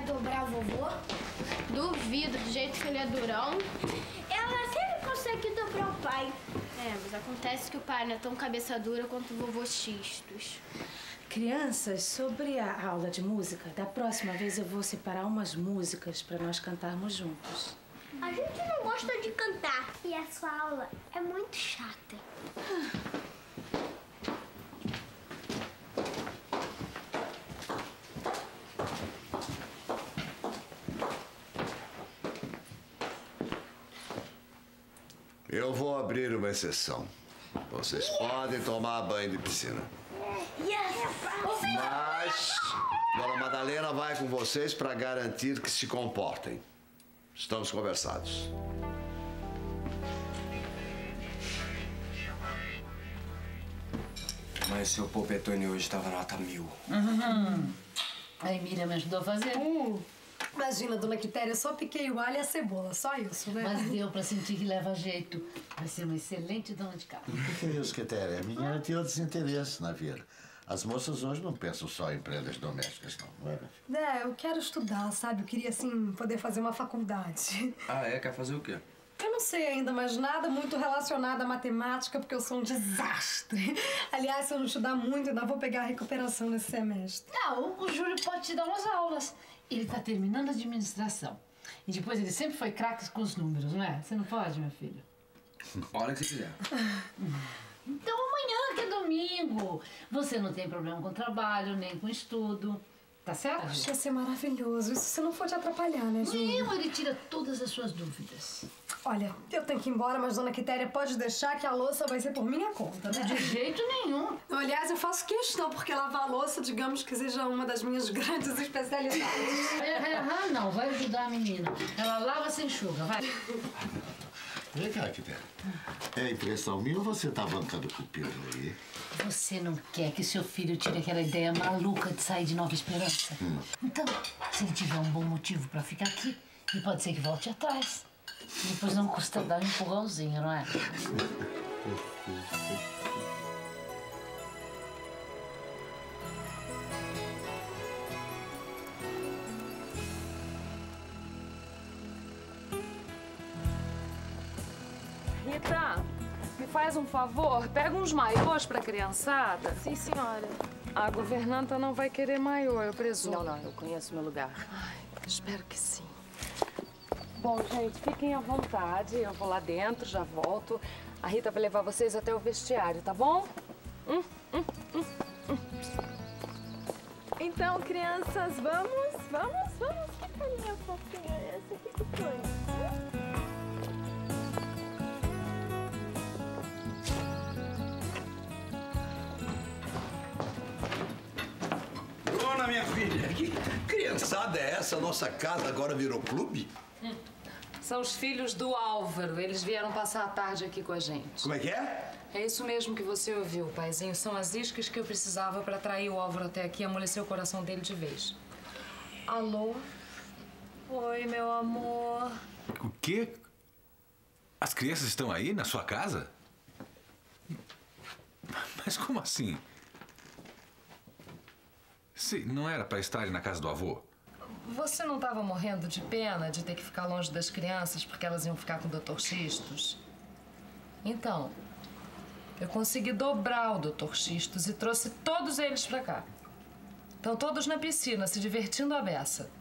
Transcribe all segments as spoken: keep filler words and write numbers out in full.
dobrar vovô? Duvido, do jeito que ele é durão. Ela sempre consegue dobrar o pai. É, mas acontece que o pai não é tão cabeça dura quanto o vovô Xistos. Crianças, sobre a aula de música, da próxima vez eu vou separar umas músicas para nós cantarmos juntos. A gente não gosta de cantar e a sua aula é muito chata. Eu vou abrir uma exceção. Vocês yes. podem tomar banho de piscina. Yes. Mas Dona Madalena vai com vocês para garantir que se comportem. Estamos conversados. Mas seu Popetone hoje estava nota mil. Uhum. A Emília me ajudou a fazer. Uh. Imagina, dona Quitéria, eu só piquei o alho e a cebola, só isso, né? Mas deu pra sentir que leva jeito. Vai ser uma excelente dona de casa. O que é isso, Quitéria? A menina tem outros interesses na vida. As moças hoje não pensam só em prendas domésticas, não, não é, minha filha? É, eu quero estudar, sabe? Eu queria, assim, poder fazer uma faculdade. Ah, é? Quer fazer o quê? Eu não sei ainda, mas nada muito relacionado à matemática, porque eu sou um desastre. Aliás, se eu não estudar muito, ainda vou pegar a recuperação nesse semestre. Não, o Júlio pode te dar umas aulas. Ele tá terminando a administração. E depois ele sempre foi craque com os números, não é? Você não pode, minha filha? Hora que você quiser. Então amanhã, que é domingo. Você não tem problema com trabalho, nem com estudo. Tá certo? Poxa, ia ser maravilhoso. Isso se não for te atrapalhar, né, Júlio? Não, ele tira todas as suas dúvidas. Olha, eu tenho que ir embora, mas dona Quitéria pode deixar que a louça vai ser por minha conta, né? De jeito nenhum. Aliás, eu faço questão, porque lavar a louça, digamos que seja uma das minhas grandes especialidades. É, é, não, vai ajudar a menina. Ela lava sem enxuga, vai. Vem cá, Quitéria. É impressão minha ou você tá bancando com o Pedro aí? Você não quer que seu filho tire aquela ideia maluca de sair de Nova Esperança? Hum. Então, se ele tiver um bom motivo pra ficar aqui, ele pode ser que volte atrás. Depois não custa dar um empurrãozinho, não é? Rita, me faz um favor, pega uns maiôs pra criançada. Sim, senhora. A governanta não vai querer maiô, eu presumo. Não, não, eu conheço meu lugar. Ai, espero que sim. Bom, gente, fiquem à vontade. Eu vou lá dentro, já volto. A Rita vai levar vocês até o vestiário, tá bom? Hum, hum, hum, hum. Então, crianças, vamos, vamos, vamos. Que carinha fofinha é essa? O que que foi? Bruna, minha filha, que criançada é essa? Nossa casa agora virou clube? Hum. São os filhos do Álvaro. Eles vieram passar a tarde aqui com a gente. Como é que é? É isso mesmo que você ouviu, paizinho. São as iscas que eu precisava pra atrair o Álvaro até aqui e amolecer o coração dele de vez. Alô? Oi, meu amor. O quê? As crianças estão aí, na sua casa? Mas como assim? Se não era pra estarem na casa do avô? Você não estava morrendo de pena de ter que ficar longe das crianças porque elas iam ficar com o doutor Xistos? Então, eu consegui dobrar o doutor Xistos e trouxe todos eles pra cá. Estão todos na piscina, se divertindo à beça.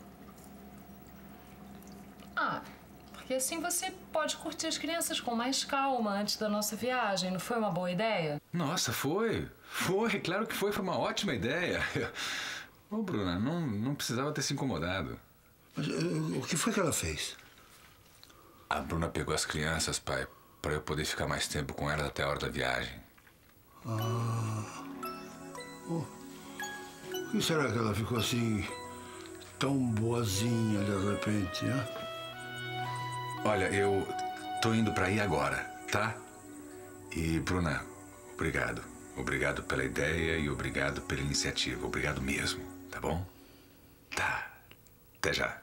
Ah, porque assim você pode curtir as crianças com mais calma antes da nossa viagem. Não foi uma boa ideia? Nossa, foi. Foi, claro que foi. Foi uma ótima ideia. Ô, Bruna, não, não precisava ter se incomodado. Mas uh, o que foi que ela fez? A Bruna pegou as crianças, pai, pra eu poder ficar mais tempo com elas até a hora da viagem. Ah... Oh. Por que será que ela ficou assim, tão boazinha de repente, hein? Olha, eu tô indo pra aí agora, tá? E, Bruna, obrigado. Obrigado pela ideia e obrigado pela iniciativa. Obrigado mesmo, tá bom? Tá. Até já.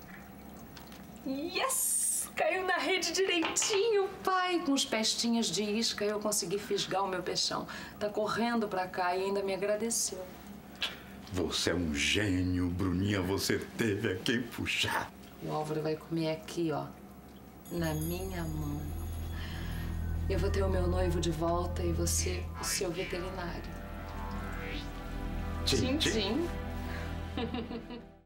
Yes! Caiu na rede direitinho, pai. Com os pestinhas de isca eu consegui fisgar o meu peixão. Tá correndo pra cá e ainda me agradeceu. Você é um gênio, Bruninha. Você teve a quem puxar. O Álvaro vai comer aqui, ó, na minha mão. Eu vou ter o meu noivo de volta e você, o seu veterinário. Tchim, Tchim, tchim.